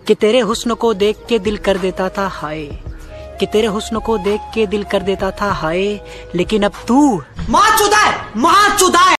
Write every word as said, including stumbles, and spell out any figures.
कि तेरे हुस्न को देख के दिल कर देता था हाय, कि तेरे हुस्न को देख के दिल कर देता था हाय, लेकिन अब तू माँ चुदा है, माँ चुदा है।